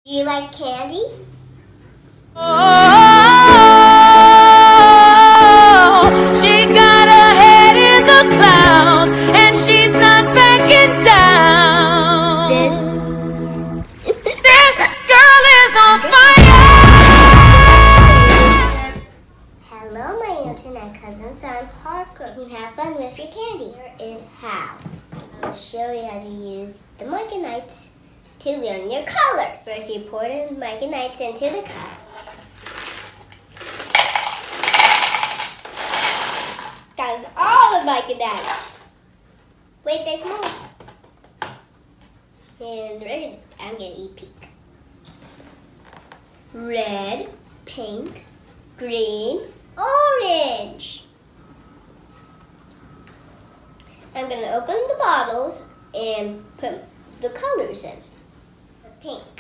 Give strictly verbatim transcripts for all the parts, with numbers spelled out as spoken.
Do you like candy? Oh, she got her head in the clouds, and she's not backing down. This, this girl is on fire. Hello, my internet cousins. I'm Parker. You can have fun with your candy. Here is how. I'll show you how to use the Myconites to learn your colors. First, you pour the Myconites into the cup. That's all the Myconites. Wait, there's more. And we're gonna, I'm gonna eat pink. Red, pink, green, orange. I'm gonna open the bottles and put the colors in. Pink.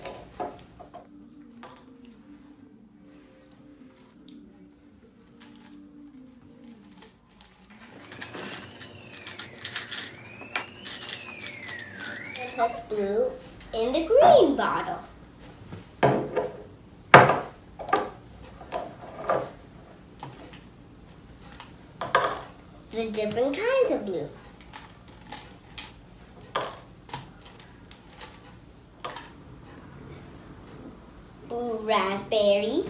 And put blue in the green bottle. The different kinds of blue. Ooh, raspberry.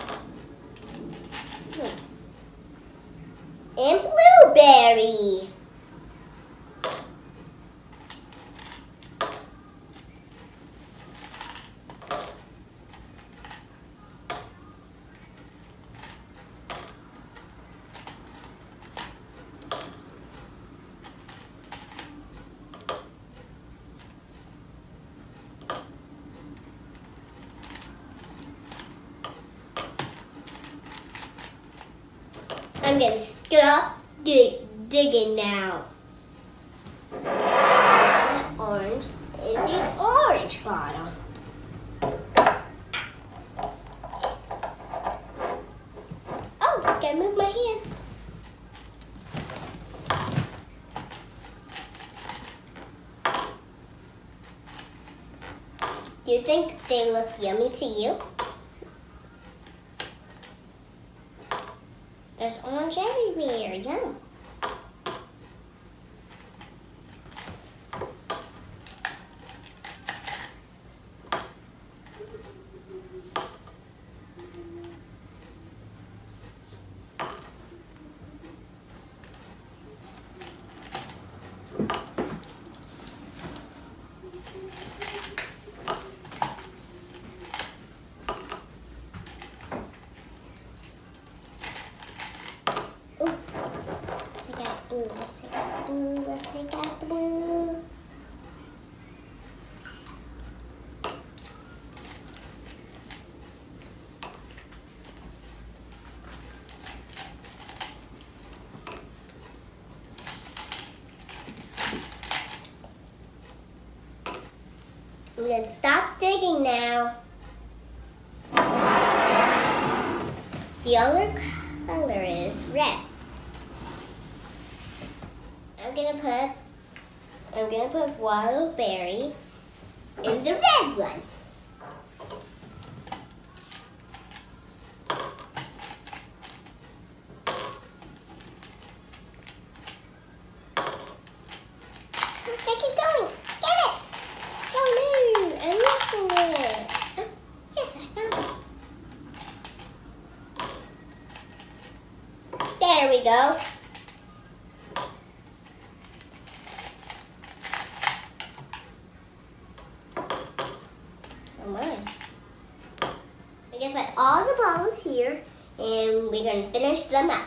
And blueberry. I'm gonna stop dig digging now. Orange in the orange bottle. Oh, gotta move my hand. Do you think they look yummy to you? There's orange everywhere, yum. Blue. Let's take out the blue. Let's take out the blue. I'm gonna stop digging now. The other color is red. I'm gonna put I'm gonna put wild berry in the red one. I keep going. Get it! Oh no, I'm missing it. Oh, yes, I found it. There we go. We're going to put all the balls here and we're going to finish them up.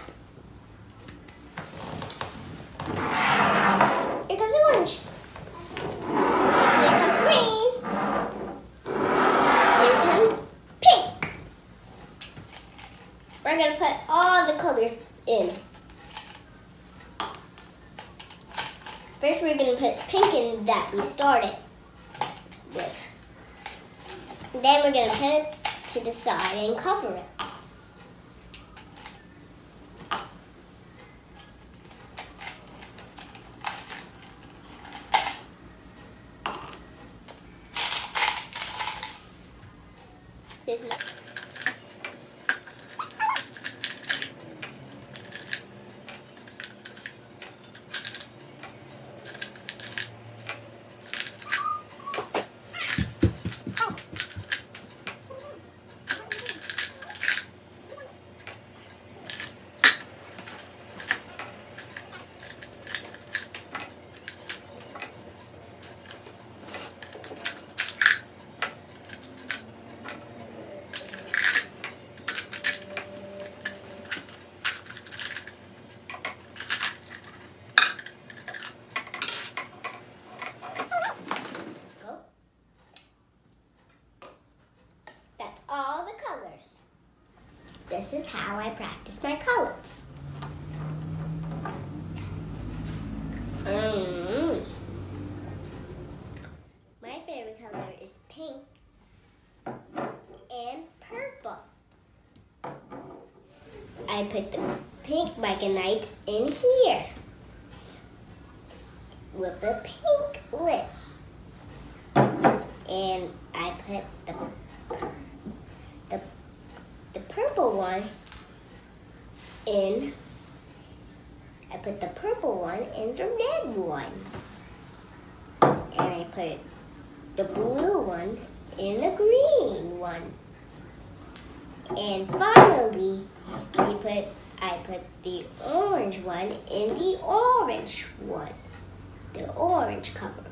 Here comes orange. Here comes green. Here comes pink. We're going to put all the colors in. First we're going to put pink in that we started with. Then we're going to put it to the side and cover it. There's no all the colors. This is how I practice my colors. Mm. My favorite color is pink and purple. I put the pink Micanites in here with the pink lip. And I put the The, the purple one in, I put the purple one in the red one. And I put the blue one in the green one. And finally, we put, I put the orange one in the orange one. The orange color.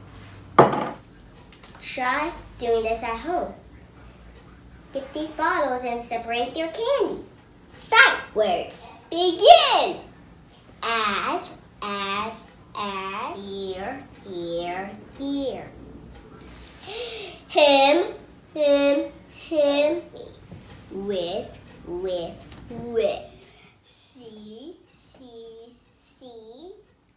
Try doing this at home. Get these bottles and separate your candy. Sight words. Begin. As, as, as. Here, here, here. Him, him, him. With, with, with. See, see, see.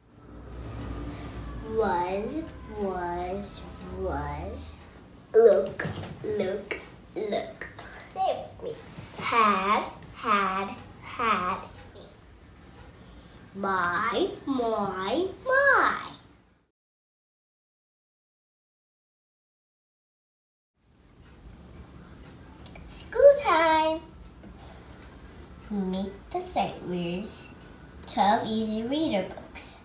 Was, was, was. Look, look, look. Say it with me. Had, had, had. My, my, my. School time. Meet the sight readers. twelve easy reader books.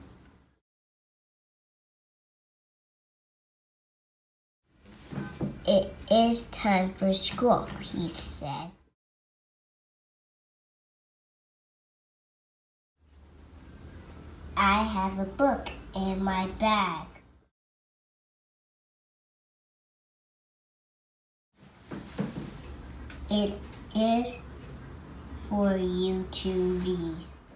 It is time for school, he said. I have a book in my bag. It is for you to read.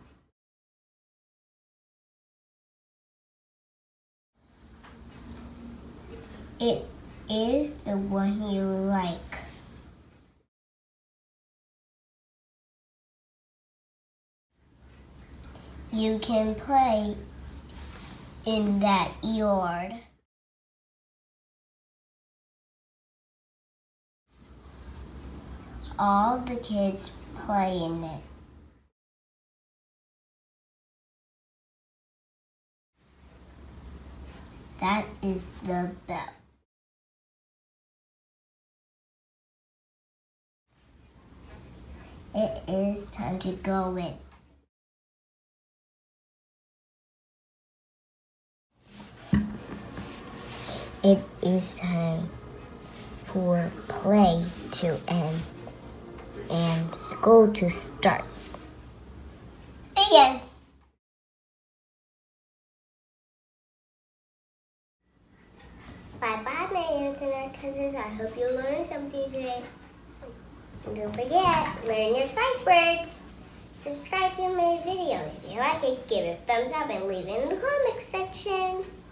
It is the one you like. You can play in that yard. All the kids play in it. That is the bell. It is time to go in. It is time for play to end and school to start. The end. Bye-bye, my internet cousins. I hope you learned something today. And don't forget, learn your sight words. Subscribe to my video. If you like it, give it a thumbs up and leave it in the comments section.